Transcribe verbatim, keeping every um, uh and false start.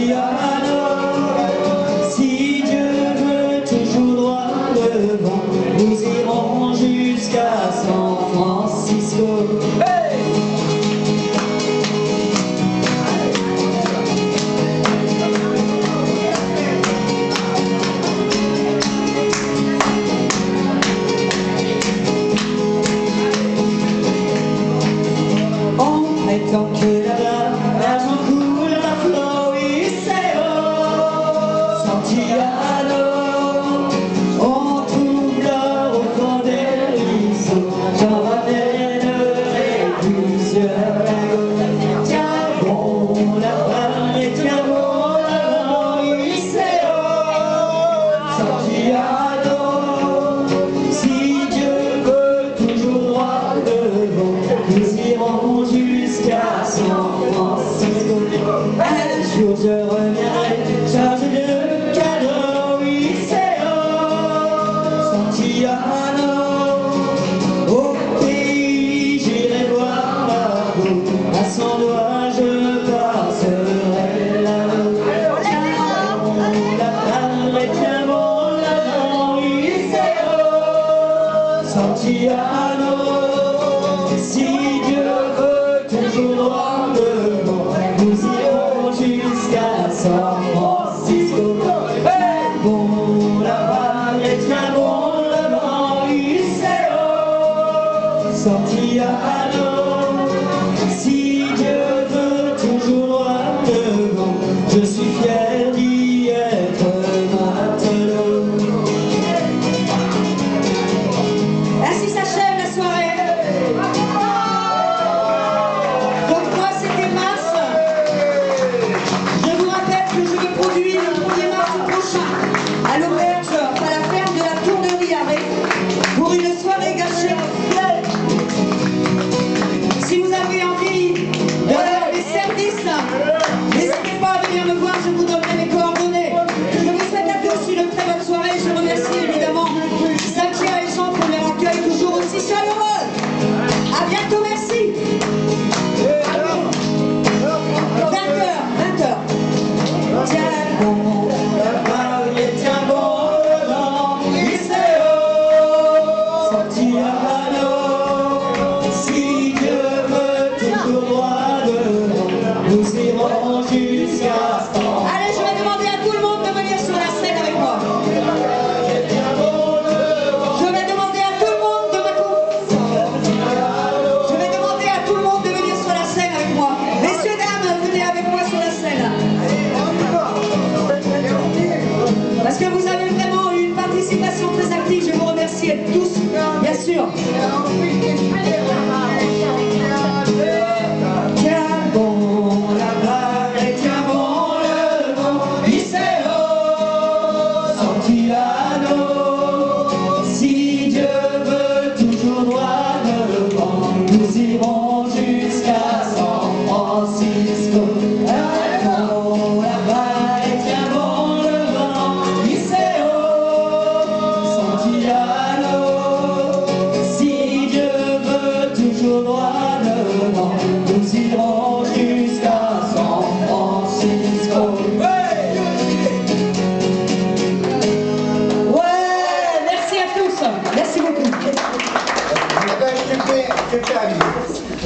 Santiago, si Dieu veut toujours droit devant, nous irons jusqu'à San Francisco. Hey! On prétend que là-bas, l'argent coule à flot, oui c'est haut. Santiago, on trouve l'or au fond des ruisseaux. J'en ramènerai plusieurs lingots. Tiens bon là-bas et tiens bon là-bas, oui c'est haut. Santiago, si Dieu veut toujours droit devant, nous irons jusqu'à San Francisco. Un jour je reviendrai chargé de cadeaux, oui c'est haut. Santiago, au pays j'irai voir Margot, à son doigt je passerai là-haut. Tiens bon là-bas et tiens bon là-bas, oui c'est haut. Santiago, si Dieu veut toujours droit devant, nous irons jusqu'à San Francisco. Hey! Bon là-bas et tiens bon là-bas, oui c'est haut. Santiago, si Dieu veut toujours droit devant, je suis fier d'y être matelot. Ainsi s'achève la soirée. Donc moi c'était Mars. Je vous rappelle que je me produis le premier mars prochain à l'auberge, à la ferme de la Tournerie à Ré, pour une soirée gâchée. Si vous avez envie d'avoir des services, n'hésitez pas à venir me voir, je vous donnerai mes coordonnées. Je vous souhaite à tous une très bonne soirée. Je remercie évidemment Zakia et Jean pour leur accueil toujours aussi chaleureux. A bientôt, merci. vingt heures, vingt heures. Tiens bon là-bas et tiens bon là-bas, oui c'est haut. Santiago, si Dieu veut toujours droit devant, nous irons jusqu'à